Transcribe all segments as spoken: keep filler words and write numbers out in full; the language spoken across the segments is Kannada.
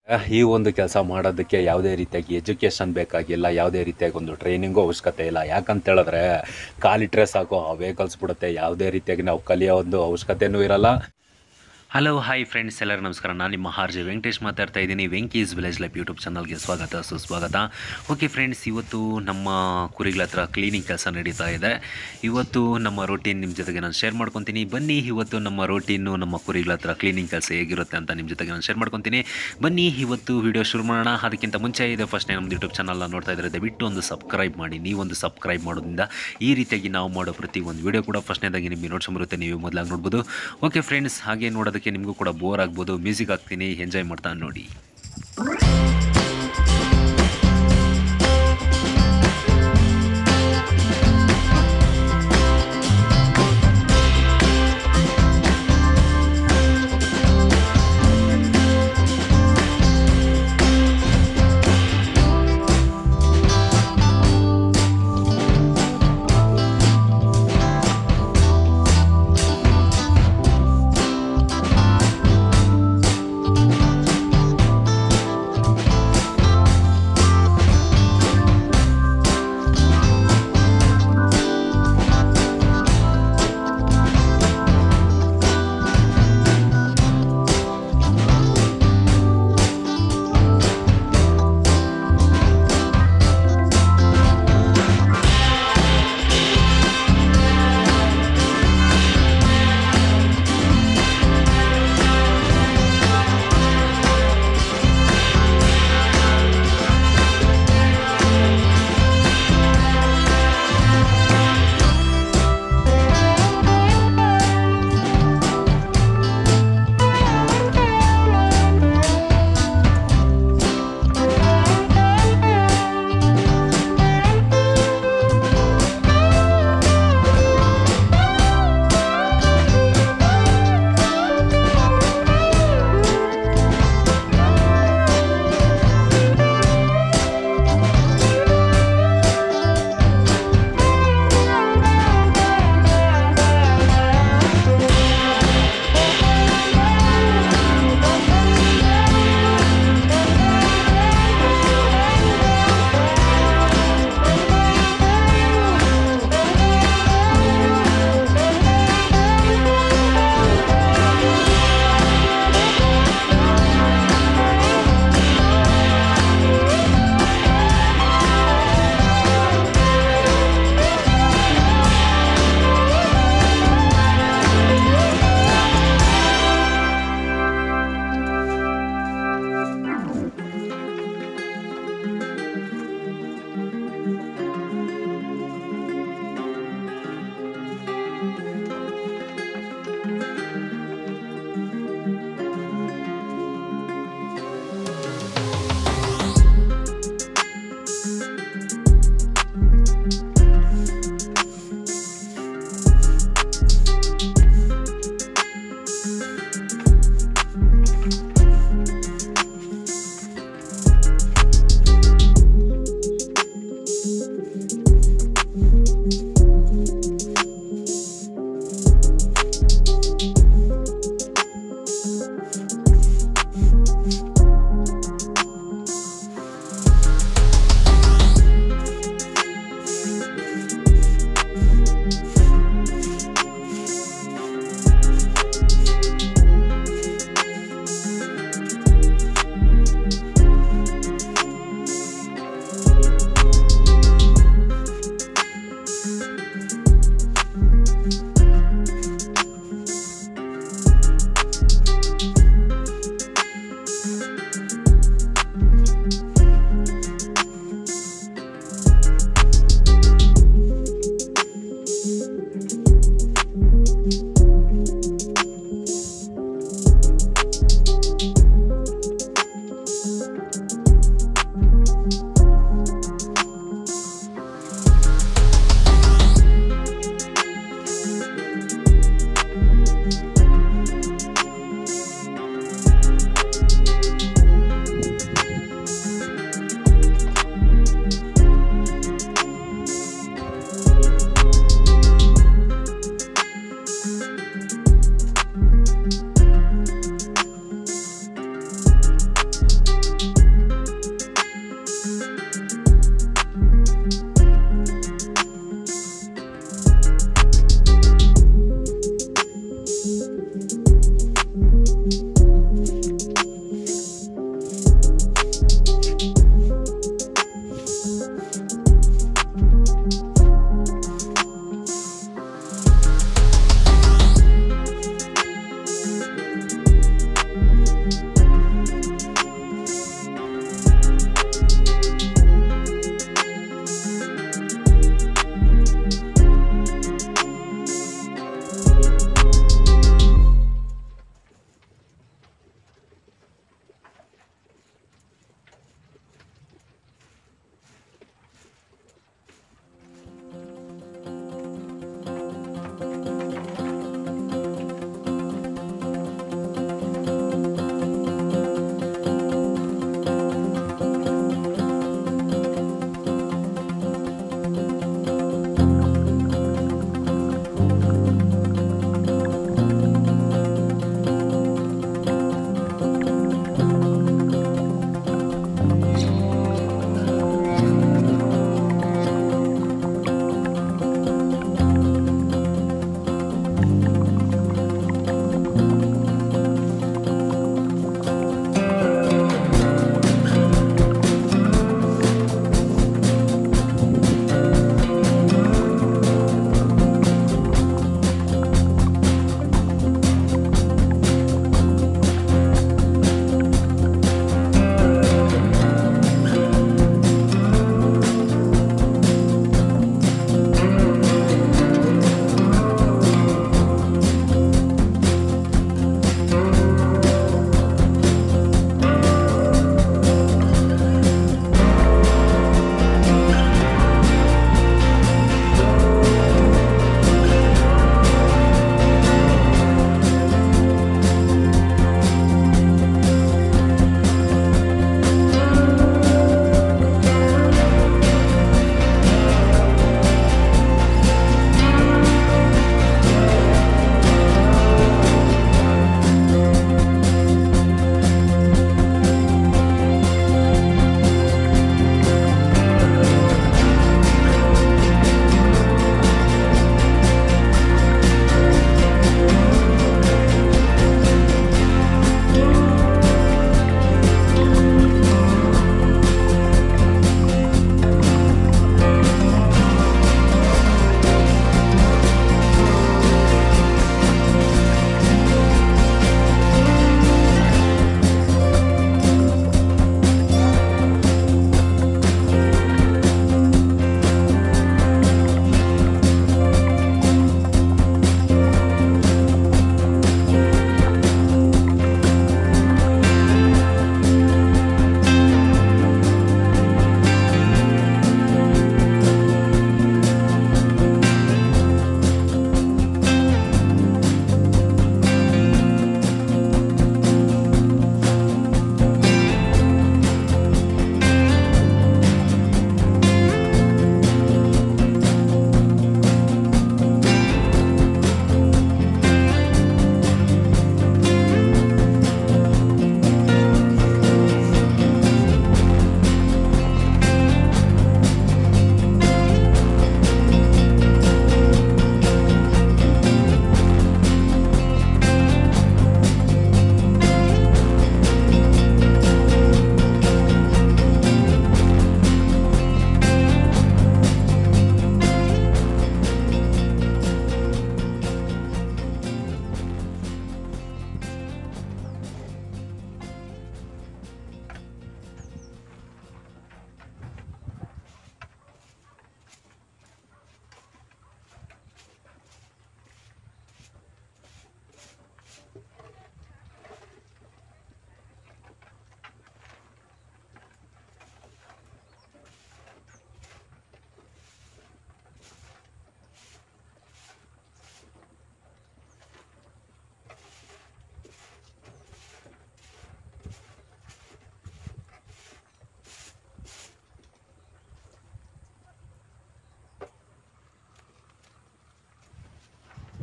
ಅಹ್, ಈ ಒಂದು ಕೆಲಸ ಮಾಡೋದಕ್ಕೆ ಯಾವುದೇ ರೀತಿಯಾಗಿ ಎಜುಕೇಷನ್ ಬೇಕಾಗಿಲ್ಲ, ಯಾವುದೇ ರೀತಿಯಾಗಿ ಒಂದು ಟ್ರೈನಿಂಗು ಅವಶ್ಯಕತೆ ಇಲ್ಲ. ಯಾಕಂತೇಳಿದ್ರೆ ಕಾಲಿಟ್ರೆ ಸಾಕು ಅವೇ ಕಲಿಸ್ಬಿಡುತ್ತೆ. ಯಾವುದೇ ರೀತಿಯಾಗಿ ನಾವು ಕಲಿಯೋ ಒಂದು ಅವಶ್ಯಕತೆನೂ ಇರಲ್ಲ. ಹಲೋ ಹಾಯ್ ಫ್ರೆಂಡ್ಸ್, ಎಲ್ಲರೂ ನಮಸ್ಕಾರ. ನಾನು ನಿಮ್ಮ ಆರ್ ಜೆ ವೆಂಕಟೇಶ್ ಮಾತಾಡ್ತಾ ಇದ್ದೀನಿ. ವೆಂಕೀಸ್ ವಿಲೇಜ್ ಲೈಫ್ ಯೂಟ್ಯೂಬ್ ಚಾನಲ್ಗೆ ಸ್ವಾಗತ ಸುಸ್ವಾಗತ. ಓಕೆ ಫ್ರೆಂಡ್ಸ್, ಇವತ್ತು ನಮ್ಮ ಕುರಿಗಳ ಹತ್ರ ಕ್ಲೀನಿಂಗ್ ಕೆಲಸ ನಡೀತಾ ಇದೆ. ಇವತ್ತು ನಮ್ಮ ರೋಟೀನ್ ನಿಮ್ಮ ಜೊತೆಗೆ ನಾನು ಶೇರ್ ಮಾಡ್ಕೊತೀನಿ. ಬನ್ನಿ, ಇವತ್ತು ನಮ್ಮ ರೋಟೀನು ನಮ್ಮ ಕುರಿಗಳ ಹತ್ರ ಕ್ಲೀನಿಂಗ್ ಕೆಲಸ ಹೇಗಿರುತ್ತೆ ಅಂತ ನಿಮ್ಮ ಜೊತೆಗೆ ನಾನು ಶೇರ್ ಮಾಡ್ಕೊತೀನಿ. ಬನ್ನಿ ಇವತ್ತು ವಿಡಿಯೋ ಶುರು ಮಾಡೋಣ. ಅದಕ್ಕಿಂತ ಮುಂಚೆ ಇದೆ ಫಸ್ಟ್ ಟೈಮ್ ನಮ್ಮ ಯೂಟ್ಯೂಬ್ ಚಾನಲ್ನ ನೋಡ್ತಾ ಇದ್ದರೆ ದಯವಿಟ್ಟು ಒಂದು ಸಬ್ಸ್ಕ್ರೈಬ್ ಮಾಡಿ. ನೀವೊಂದು ಸಬ್ಸ್ಕ್ರೈಬ್ ಮಾಡೋದ್ರಿಂದ ಈ ರೀತಿಯಾಗಿ ನಾವು ಮಾಡೋ ಪ್ರತಿ ಒಂದು ವಿಡಿಯೋ ಕೂಡ ಫಸ್ಟ್ನೇದಾಗಿ ನಿಮಗೆ ನೋಟ್ಸ್ ಬರುತ್ತೆ, ನೀವು ಮೊದಲಾಗಿ ನೋಡ್ಬೋದು. ಓಕೆ ಫ್ರೆಂಡ್ಸ್, ಹಾಗೆ ನೋಡೋದಕ್ಕೆ ನಿಮಗೂ ಕೂಡ ಬೋರ್ ಆಗ್ಬೋದು. ಮ್ಯೂಸಿಕ್ ಹಾಕ್ತೀನಿ, ಎಂಜಾಯ್ ಮಾಡ್ತಾ ನೋಡಿ.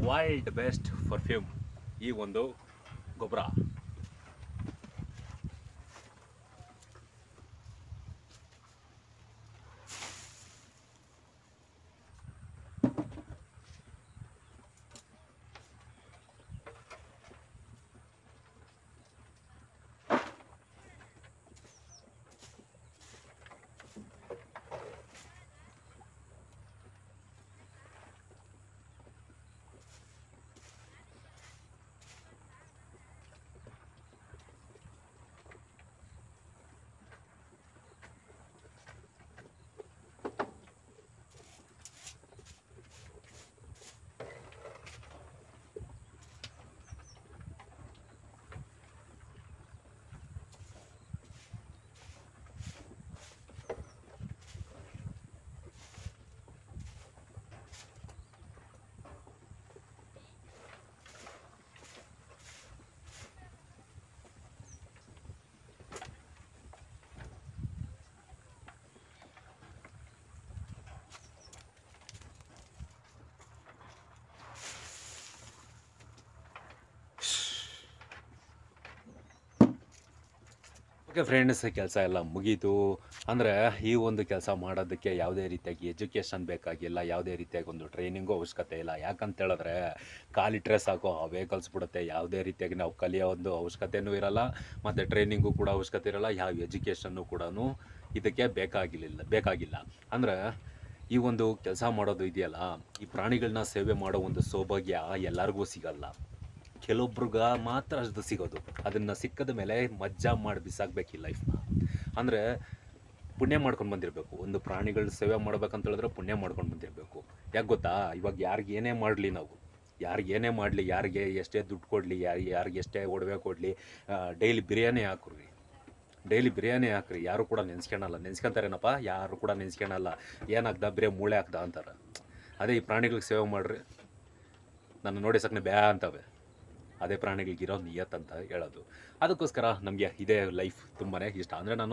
ವರ್ಲ್ಡ್ ಬೆಸ್ಟ್ ಪರ್ಫ್ಯೂಮ್ ಈ ಒಂದು ಗೊಬ್ಬರ. ಓಕೆ ಫ್ರೆಂಡ್ಸ್, ಕೆಲಸ ಎಲ್ಲ ಮುಗೀತು. ಅಂದರೆ ಈ ಒಂದು ಕೆಲಸ ಮಾಡೋದಕ್ಕೆ ಯಾವುದೇ ರೀತಿಯಾಗಿ ಎಜುಕೇಷನ್ ಬೇಕಾಗಿಲ್ಲ, ಯಾವುದೇ ರೀತಿಯಾಗಿ ಒಂದು ಟ್ರೈನಿಂಗು ಅವಶ್ಯಕತೆ ಇಲ್ಲ. ಯಾಕಂತ ಹೇಳಿದ್ರೆ ಕಾಲಿಟ್ರೆ ಸಾಕು ಅವೇ ಕಲಿಸ್ಬಿಡುತ್ತೆ. ಯಾವುದೇ ರೀತಿಯಾಗಿ ನಾವು ಕಲಿಯೋ ಒಂದು ಅವಶ್ಯಕತೆಯೂ ಇರಲ್ಲ, ಮತ್ತು ಟ್ರೈನಿಂಗು ಕೂಡ ಅವಶ್ಯಕತೆ ಇರಲ್ಲ, ಯಾವ ಎಜುಕೇಷನ್ನು ಕೂಡ ಇದಕ್ಕೆ ಬೇಕಾಗಿಲ್ಲ ಬೇಕಾಗಿಲ್ಲ ಅಂದರೆ ಈ ಒಂದು ಕೆಲಸ ಮಾಡೋದು ಇದೆಯಲ್ಲ, ಈ ಪ್ರಾಣಿಗಳನ್ನ ಸೇವೆ ಮಾಡೋ ಒಂದು ಸೌಭಾಗ್ಯ ಎಲ್ಲರಿಗೂ ಸಿಗಲ್ಲ. ಕೆಲವೊಬ್ರಿಗೆ ಮಾತ್ರ ಅದು ಸಿಗೋದು. ಅದನ್ನು ಸಿಕ್ಕದ ಮೇಲೆ ಮಜ್ಜಾ ಮಾಡಿ ಬಿಸಾಕಬೇಕು ಈ ಲೈಫ್ನ. ಅಂದರೆ ಪುಣ್ಯ ಮಾಡ್ಕೊಂಡು ಬಂದಿರಬೇಕು. ಒಂದು ಪ್ರಾಣಿಗಳ ಸೇವೆ ಮಾಡ್ಬೇಕಂತ ಹೇಳಿದ್ರೆ ಪುಣ್ಯ ಮಾಡ್ಕೊಂಡು ಬಂದಿರಬೇಕು. ಯಾಕೆ ಗೊತ್ತಾ, ಇವಾಗ ಯಾರಿಗೆ ಏನೇ ಮಾಡಲಿ, ನಾವು ಯಾರಿಗೆ ಏನೇ ಮಾಡಲಿ, ಯಾರಿಗೆ ಎಷ್ಟೇ ದುಡ್ಡು ಕೊಡಲಿ, ಯಾರು ಯಾರಿಗೆ ಎಷ್ಟೇ ಒಡವೆ ಕೊಡಲಿ, ಡೈಲಿ ಬಿರಿಯಾನಿ ಹಾಕ್ರಿ, ಡೈಲಿ ಬಿರಿಯಾನಿ ಹಾಕ್ರಿ, ಯಾರು ಕೂಡ ನೆನ್ಸ್ಕೊಳಲ್ಲ. ನೆನ್ಸ್ಕೊಂತಾರೇನಪ್ಪ, ಯಾರು ಕೂಡ ನೆನ್ಸ್ಕೊಳಲ್ಲ. ಏನಾಗ್ದ, ಬರೀ ಮೂಳೆ ಹಾಕ್ದ ಅಂತಾರೆ. ಅದೇ ಈ ಪ್ರಾಣಿಗಳಿಗೆ ಸೇವೆ ಮಾಡಿರಿ, ನನ್ನ ನೋಡಿ ಸಕ್ಕನೆ ಬ್ಯಾ ಅಂತವೆ. ಅದೇ ಪ್ರಾಣಿಗಳಿಗಿರೋ ನಿಯತ್ ಅಂತ ಹೇಳೋದು. ಅದಕ್ಕೋಸ್ಕರ ನಮಗೆ ಇದೇ ಲೈಫ್ ತುಂಬಾ ಇಷ್ಟ. ಅಂದರೆ ನಾನು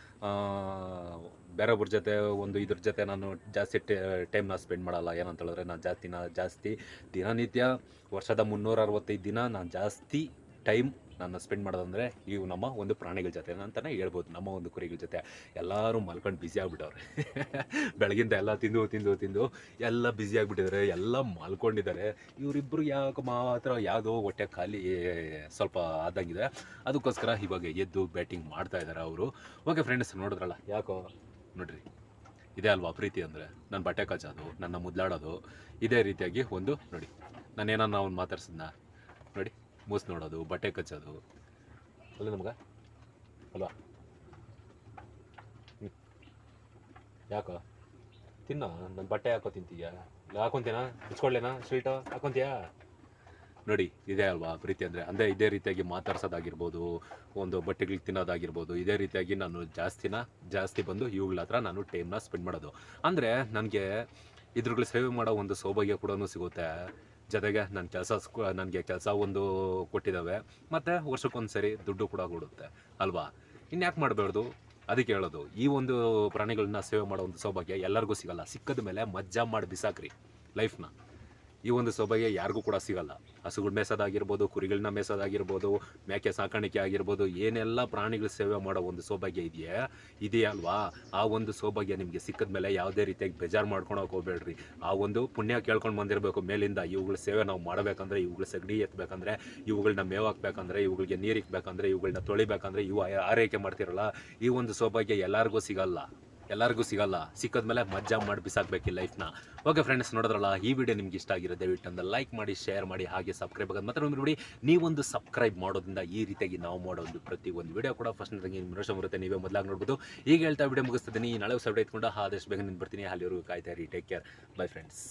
ಬೇರೊಬ್ಬರ ಜೊತೆ ಒಂದು ಇದ್ರ ಜೊತೆ ನಾನು ಜಾಸ್ತಿ ಟೈಮ್ನ ಸ್ಪೆಂಡ್ ಮಾಡಲ್ಲ. ಏನಂತ ಹೇಳಿದ್ರೆ ನಾನು ಜಾಸ್ತಿನ ಜಾಸ್ತಿ ದಿನನಿತ್ಯ ವರ್ಷದ ಮುನ್ನೂರ ಅರವತ್ತೈದು ದಿನ ನಾನು ಜಾಸ್ತಿ ಟೈಮ್ ನಾನು ಸ್ಪೆಂಡ್ ಮಾಡೋದಂದರೆ ಇವು ನಮ್ಮ ಒಂದು ಪ್ರಾಣಿಗಳ ಜೊತೆ ಅಂತಲೇ ಹೇಳ್ಬೋದು. ನಮ್ಮ ಒಂದು ಕುರಿಗಳ ಜೊತೆ ಎಲ್ಲರೂ ಮಲ್ಕೊಂಡು ಬ್ಯುಸಿ ಆಗಿಬಿಟ್ಟವ್ರೆ. ಬೆಳಗಿಂದ ಎಲ್ಲ ತಿಂದು ತಿಂದು ತಿಂದು ಎಲ್ಲ ಬ್ಯುಸಿ ಆಗಿಬಿಟ್ಟಿದ್ದಾರೆ, ಎಲ್ಲ ಮಲ್ಕೊಂಡಿದ್ದಾರೆ. ಇವರಿಬ್ಬರು ಯಾಕೆ ಮಾತ್ರ ಯಾವುದೋ ಹೊಟ್ಟೆ ಖಾಲಿ ಸ್ವಲ್ಪ ಆದಂಗಿದೆ. ಅದಕ್ಕೋಸ್ಕರ ಇವಾಗ ಎದ್ದು ಬ್ಯಾಟಿಂಗ್ ಮಾಡ್ತಾ ಇದ್ದಾರೆ ಅವರು. ಓಕೆ ಫ್ರೆಂಡ್ಸ್, ನೋಡಿದ್ರಲ್ಲ, ಯಾಕೋ ನೋಡ್ರಿ, ಇದೇ ಅಲ್ವಾ ಪ್ರೀತಿ ಅಂದರೆ. ನನ್ನ ಬಟ್ಟೆ ಕಚ್ಚೋದು, ನನ್ನ ಮುದ್ಲಾಡೋದು, ಇದೇ ರೀತಿಯಾಗಿ ಒಂದು ನೋಡಿ, ನಾನೇನನ್ನ ಅವ್ನು ಮಾತಾಡ್ಸಿದ್ನ ನೋಡಿ, ಮೂಸ್ ನೋಡೋದು, ಬಟ್ಟೆ ಕಚ್ಚೋದು ಅಲ್ಲ ನಮ್ಗೆ ಅಲ್ವಾ. ಹ್ಞೂ, ಯಾಕೋ ತಿನ್ನೋ, ನನ್ನ ಬಟ್ಟೆ ಹಾಕೋ ತಿಂತೀಯ, ಹಾಕೊತೀನಾ, ಬಿಚ್ಕೊಳ್ಳೇನಾ, ಸ್ವೀಟು ಹಾಕೊತೀಯಾ ನೋಡಿ. ಇದೇ ಅಲ್ವಾ ಪ್ರೀತಿ ಅಂದರೆ. ಅಂದರೆ ಇದೇ ರೀತಿಯಾಗಿ ಮಾತಾಡ್ಸೋದಾಗಿರ್ಬೋದು, ಒಂದು ಬಟ್ಟೆಗಳಿಗೆ ತಿನ್ನೋದಾಗಿರ್ಬೋದು, ಇದೇ ರೀತಿಯಾಗಿ ನಾನು ಜಾಸ್ತಿನ ಜಾಸ್ತಿ ಬಂದು ಇವುಗಳ ಹತ್ರ ನಾನು ಟೈಮ್ನ ಸ್ಪೆಂಡ್ ಮಾಡೋದು. ಅಂದರೆ ನನಗೆ ಇದ್ರುಗಳು ಸೇವೆ ಮಾಡೋ ಒಂದು ಸೌಭಾಗ್ಯ ಕೂಡ ಸಿಗುತ್ತೆ. ಜೊತೆಗೆ ನನ್ನ ಕೆಲಸ ನನಗೆ ಕೆಲಸ ಒಂದು ಕೊಟ್ಟಿದ್ದಾವೆ, ಮತ್ತು ವರ್ಷಕ್ಕೊಂದು ಸರಿ ದುಡ್ಡು ಕೂಡ ಕೊಡುತ್ತೆ ಅಲ್ವಾ. ಇನ್ಯಾಕೆ ಮಾಡಬಾರ್ದು, ಅದಕ್ಕೆ ಹೇಳೋದು. ಈ ಒಂದು ಪ್ರಾಣಿಗಳನ್ನ ಸೇವೆ ಮಾಡೋ ಒಂದು ಸೌಭಾಗ್ಯ ಎಲ್ಲರಿಗೂ ಸಿಗಲ್ಲ. ಸಿಕ್ಕದ ಮೇಲೆ ಮಜ್ಜಾ ಮಾಡಿ ಬಿಸಾಕ್ರಿ ಲೈಫ್ನ. ಈ ಒಂದು ಸೌಭಾಗ್ಯ ಯಾರಿಗೂ ಕೂಡ ಸಿಗಲ್ಲ. ಹಸುಗಳು ಮೇಸೋದಾಗಿರ್ಬೋದು, ಕುರಿಗಳನ್ನ ಮೇಸೋದಾಗಿರ್ಬೋದು, ಮೇಕೆ ಸಾಕಾಣಿಕೆ ಆಗಿರ್ಬೋದು, ಏನೆಲ್ಲ ಪ್ರಾಣಿಗಳ ಸೇವೆ ಮಾಡೋ ಒಂದು ಸೌಭಾಗ್ಯ ಇದೆಯೇ ಇದೆಯಲ್ವಾ, ಆ ಒಂದು ಸೌಭಾಗ್ಯ ನಿಮಗೆ ಸಿಕ್ಕದ ಮೇಲೆ ಯಾವುದೇ ರೀತಿಯಾಗಿ ಬೇಜಾರು ಮಾಡ್ಕೊಳಕ್ಕೆ ಹೋಗ್ಬೇಡ್ರಿ. ಆ ಒಂದು ಪುಣ್ಯ ಕೇಳ್ಕೊಂಡು ಬಂದಿರಬೇಕು ಮೇಲಿಂದ. ಇವುಗಳ ಸೇವೆ ನಾವು ಮಾಡಬೇಕಂದ್ರೆ, ಇವುಗಳ ಸಗಣಿ ಎತ್ತಬೇಕಂದ್ರೆ, ಇವುಗಳನ್ನ ಮೇವು ಹಾಕ್ಬೇಕಂದ್ರೆ, ಇವುಗಳಿಗೆ ನೀರು ಇಕ್ಬೇಕಂದ್ರೆ, ಇವುಗಳನ್ನ ತೊಳಿಬೇಕಂದ್ರೆ, ಇವು ಆರೈಕೆ ಮಾಡ್ತಿರಲ್ಲ, ಈ ಒಂದು ಸೌಭಾಗ್ಯ ಎಲ್ಲರಿಗೂ ಸಿಗಲ್ಲ. ಎಲ್ಲರಿಗೂ ಸಿಗಲ್ಲ. ಸಿಕ್ಕದ್ಮೇಲೆ ಮಜ್ಜಾ ಮಾಡಿ ಬಿಸಾಕಬೇಕು ಲೈಫ್ನ. ಓಕೆ ಫ್ರೆಂಡ್ಸ್, ನೋಡಿದ್ರಲ್ಲ, ಈ ವಿಡಿಯೋ ನಿಮ್ಗೆ ಇಷ್ಟ ಆಗಿರೋ ದಯವಿಟ್ಟು ಒಂದು ಲೈಕ್ ಮಾಡಿ, ಶೇರ್ ಮಾಡಿ, ಹಾಗೆ ಸಬ್ಸ್ಕ್ರೈಬ್ ಆಗೋದು ಮಾತ್ರ ನೋಡಿ. ನೀವೊಂದು ಸಬ್ಸ್ಕ್ರೈಬ್ ಮಾಡೋದ್ರಿಂದ ಈ ರೀತಿಯಾಗಿ ನಾವು ಮಾಡೋ ಒಂದು ಪ್ರತಿ ಒಂದು ವಿಡಿಯೋ ಕೂಡ ಫಸ್ಟ್ ನಿಮ್ಮ ರೋಷ ಬರುತ್ತೆ, ನೀವೇ ಮೊದಲಾಗಿ ನೋಡ್ಬೋದು. ಈಗ ಹೇಳ್ತಾ ವಿಡಿಯೋ ಮುಗಿಸ್ತಿದ್ದೀನಿ. ನಾಳೆ ಹೊಸ ವಿಡಿಯೋ ಇಟ್ಕೊಂಡು ಆದಷ್ಟು ಬೇಗ ನಿಂತು ಬರ್ತೀನಿ. ಅಲ್ಲಿವರೆಗೂ ಕಾಯ್ತಾ ಇರಿ. Take care. Bye friends.